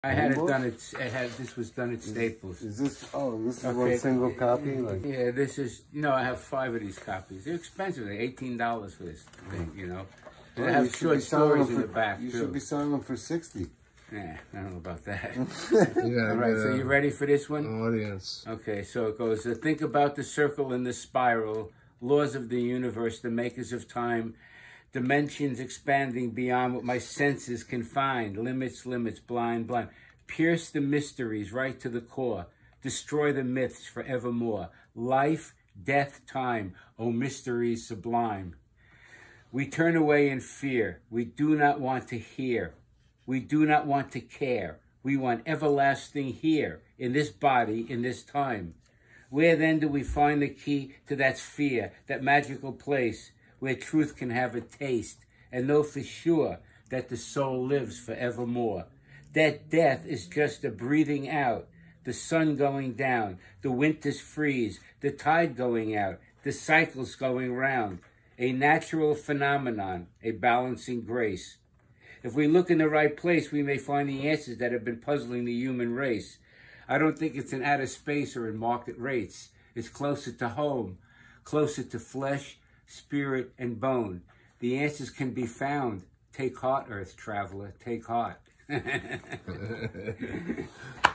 I had it done this was done at Staples. Is this, this is one single copy? Like, yeah, this is, I have 5 of these copies. They're expensive. They're $18 for this thing, And I have short stories in the back, You too. should be selling them for 60. Yeah, I don't know about that. All right, so you ready for this one? Audience. Okay, so it goes, think about the circle and the spiral, laws of the universe, the makers of time, dimensions expanding beyond what my senses can find, limits, blind. Pierce the mysteries right to the core, destroy the myths forevermore. Life, death, time, oh mysteries sublime. We turn away in fear. We do not want to hear. We do not want to care. We want everlasting here, in this body, in this time. Where then do we find the key to that sphere, that magical place, where truth can have a taste, and know for sure that the soul lives forevermore? That death is just a breathing out, the sun going down, the winters freeze, the tide going out, the cycles going round, a natural phenomenon, a balancing grace. If we look in the right place, we may find the answers that have been puzzling the human race. I don't think it's in outer space or in market rates. It's closer to home, closer to flesh, spirit, and bone. The answers can be found. Take heart, Earth traveler, take heart.